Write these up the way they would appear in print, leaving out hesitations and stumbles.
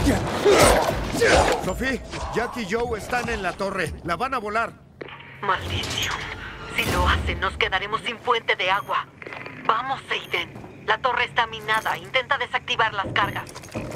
Sophie, Jack y Joe están en la torre. La van a volar. Maldición. Si lo hacen, nos quedaremos sin fuente de agua. Vamos, Aiden. La torre está minada. Intenta desactivar las cargas.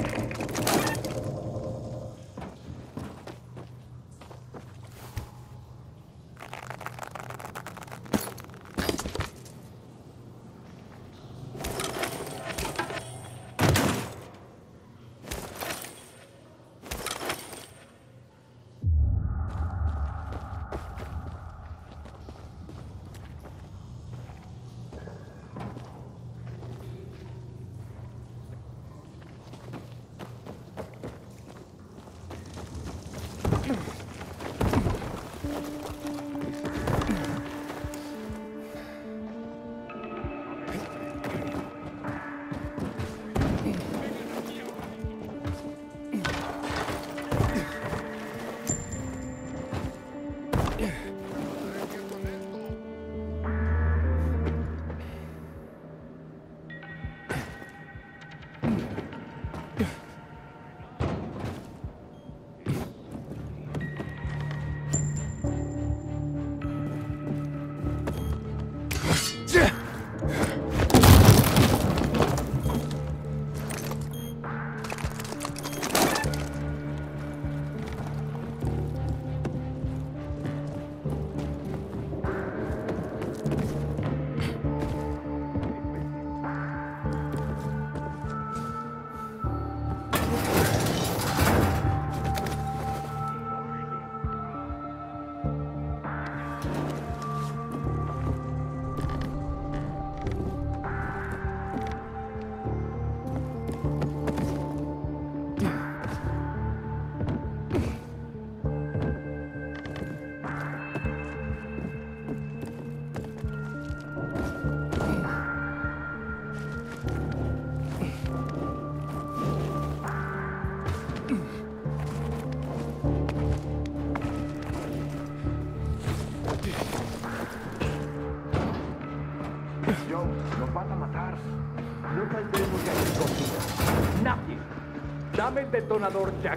Dame el detonador, Jack.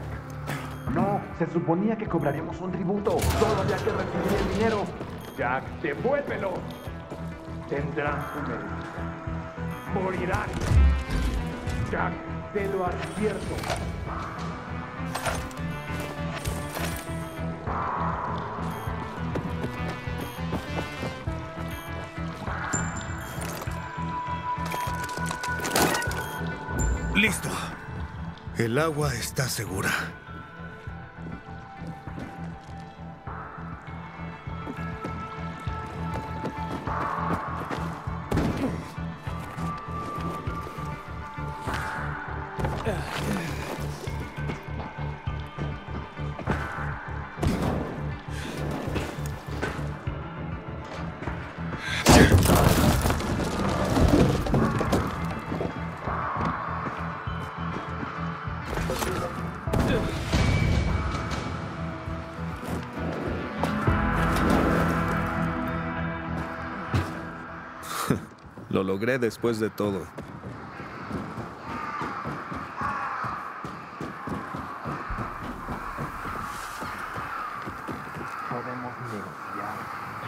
No, se suponía que cobraríamos un tributo. Solo había que recibir el dinero. Jack, devuélvelo. Tendrán su mérito. Morirán. Jack, te lo advierto. Listo. El agua está segura. Lo logré después de todo. Podemos negociar.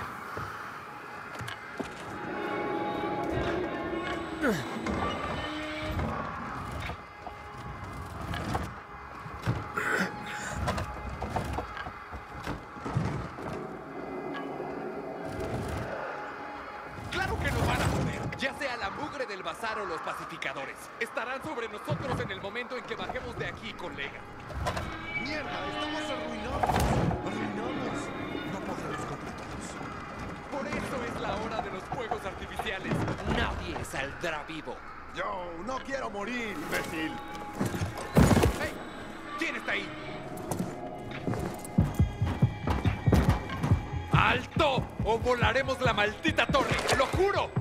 ¡Claro que nos van a joder! Ya sea la mugre del bazar o los pacificadores. Estarán sobre nosotros en el momento en que bajemos de aquí, colega. ¡Mierda! ¡Estamos arruinados! ¡Arruinados! No podremos contra todos. Por eso es la hora de los fuegos artificiales. Nadie saldrá vivo. Yo no quiero morir, imbécil. ¡Hey! ¿Quién está ahí? ¡Alto! ¡O volaremos la maldita torre! ¡Lo juro!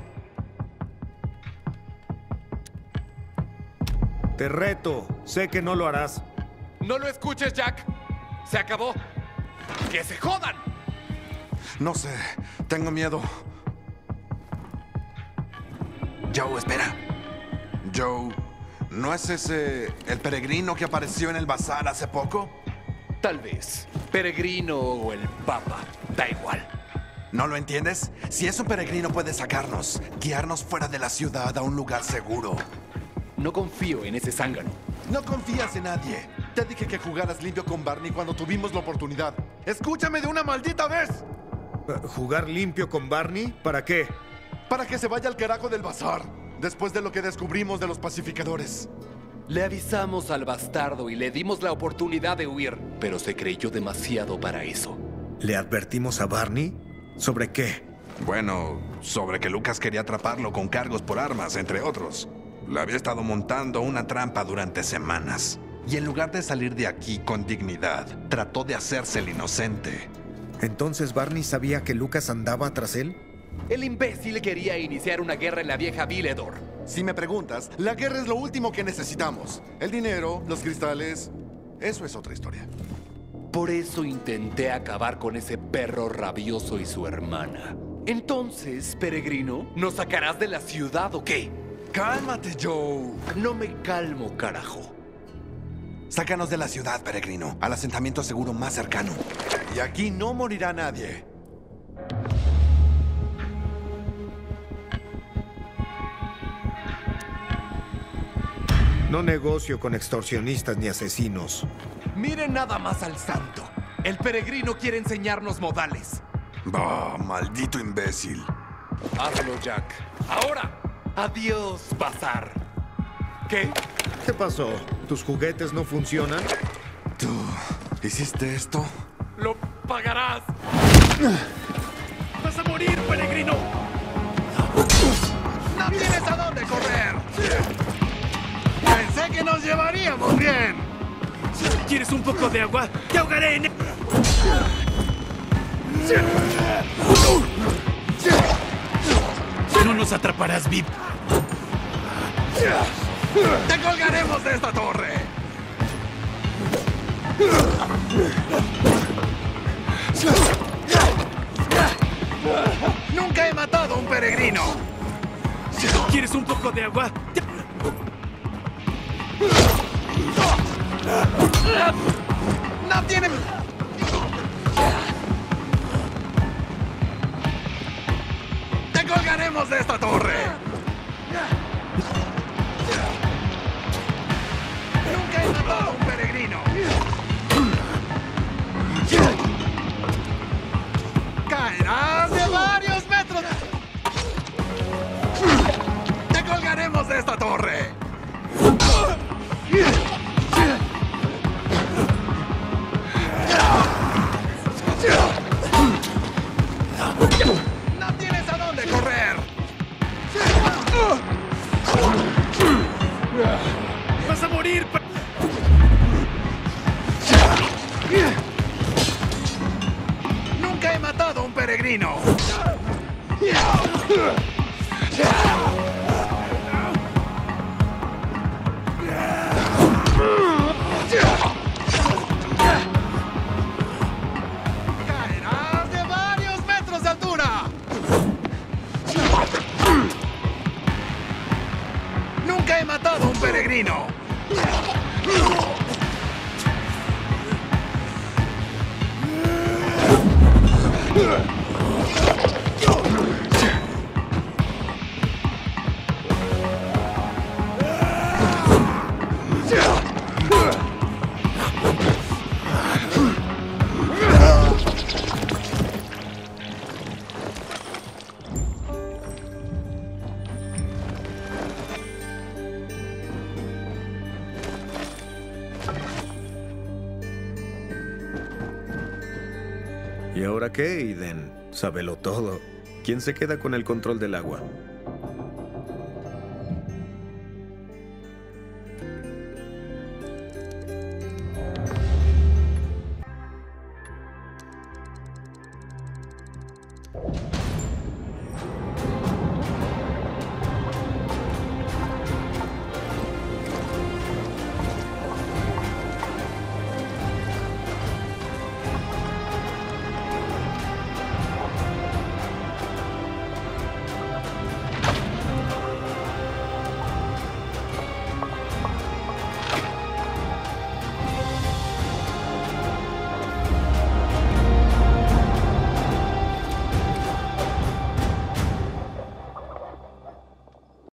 Te reto. Sé que no lo harás. No lo escuches, Jack. Se acabó. ¡Que se jodan! No sé. Tengo miedo. Joe, espera. Joe, ¿No es ese el peregrino que apareció en el bazar hace poco? Tal vez. Peregrino o el Papa. Da igual. ¿No lo entiendes? Si es un peregrino puede sacarnos, guiarnos fuera de la ciudad a un lugar seguro. No confío en ese zángano. No confías en nadie. Te dije que jugaras limpio con Barney cuando tuvimos la oportunidad. ¡Escúchame de una maldita vez! ¿Jugar limpio con Barney? ¿Para qué? Para que se vaya al carajo del bazar, después de lo que descubrimos de los pacificadores. Le avisamos al bastardo y le dimos la oportunidad de huir, pero se creyó demasiado para eso. ¿Le advertimos a Barney? ¿Sobre qué? Bueno, sobre que Lucas quería atraparlo con cargos por armas, entre otros. Le había estado montando una trampa durante semanas. Y en lugar de salir de aquí con dignidad, trató de hacerse el inocente. ¿Entonces Barney sabía que Lucas andaba tras él? El imbécil quería iniciar una guerra en la vieja Villedor. Si me preguntas, la guerra es lo último que necesitamos. El dinero, los cristales, eso es otra historia. Por eso intenté acabar con ese perro rabioso y su hermana. Entonces, peregrino, ¿nos sacarás de la ciudad o qué? ¡Cálmate, Joe! No me calmo, carajo. Sácanos de la ciudad, peregrino, al asentamiento seguro más cercano. Y aquí no morirá nadie. No negocio con extorsionistas ni asesinos. Miren nada más al santo. El peregrino quiere enseñarnos modales. Bah, maldito imbécil. Hazlo, Jack. ¡Ahora! Adiós, bazar. ¿Qué? ¿Qué pasó? ¿Tus juguetes no funcionan? ¿Tú hiciste esto? ¡Lo pagarás! ¡Vas a morir, peregrino! ¡No tienes a dónde correr! Pensé que nos llevaríamos bien. ¿Quieres un poco de agua? ¡Te ahogaré en... No nos atraparás, Vip. ¡Te colgaremos de esta torre! ¡Nunca he matado a un peregrino! ¿Quieres un poco de agua? ¡No tiene... ¡Te colgaremos de esta torre! ¡Nunca he matado a un peregrino! ¡Caerás de varios metros! ¡Te colgaremos de esta torre! ¡No tienes a dónde correr! ¡Vas a morir! ¡Nunca he matado a un peregrino! ¡Caerás de varios metros de altura! ¡Nunca he matado a un peregrino! ¿Y ahora qué, Aiden? Sábelo todo. ¿Quién se queda con el control del agua?